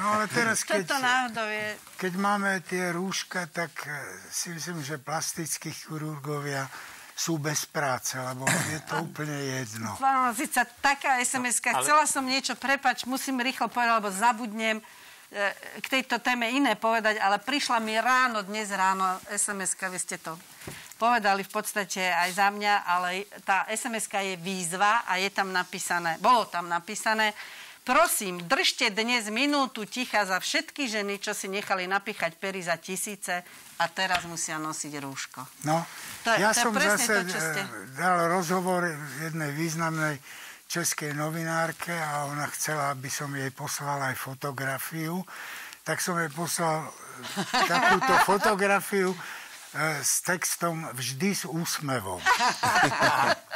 No ale teraz, Toto náhodou je... keď máme tie rúška, tak si myslím, že plastickí chirurgovia sú bez práce, lebo je to úplne jedno. Pána Zica, taká SMS-ka. Chcela som niečo, prepáč, musím rýchlo povedať, lebo zabudnem k tejto téme iné povedať, ale prišla mi dnes ráno SMS-ka, vy ste to povedali v podstate aj za mňa, ale tá SMS-ka je výzva a je tam napísané, bolo tam napísané, prosím, držte dnes minútu ticha za všetky ženy, čo si nechali napíchať pery za tisíce a teraz musia nosiť rúško. No, ja som zase to, dal rozhovor jednej významnej českej novinárke a ona chcela, aby som jej poslal aj fotografiu. Tak som jej poslal takúto fotografiu s textom vždy s úsmevom.